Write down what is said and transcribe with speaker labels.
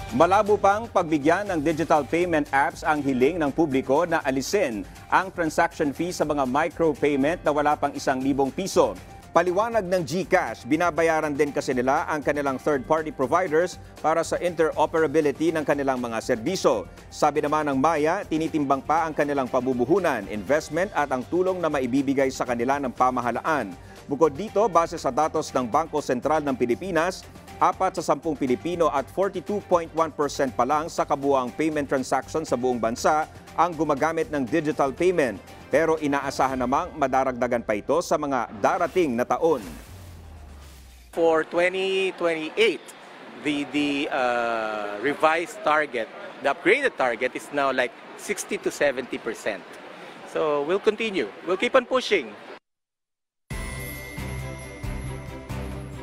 Speaker 1: Malabo pang pagbigyan ng digital payment apps ang hiling ng publiko na alisin ang transaction fee sa mga micropayment na wala pang 1,000 piso. Paliwanag ng GCash, binabayaran din kasi nila ang kanilang third-party providers para sa interoperability ng kanilang mga serbisyo. Sabi naman ng Maya, tinitimbang pa ang kanilang pabubuhunan, investment at ang tulong na maibibigay sa kanila ng pamahalaan. Bukod dito, base sa datos ng Bangko Sentral ng Pilipinas, 4 sa 10 Pilipino at 42.1% pa lang sa kabuuang payment transaction sa buong bansa ang gumagamit ng digital payment. Pero inaasahan namang madaragdagan pa ito sa mga darating na taon.
Speaker 2: For 2028, the revised target, the upgraded target is now like 60 to 70%. So we'll continue. We'll keep on pushing.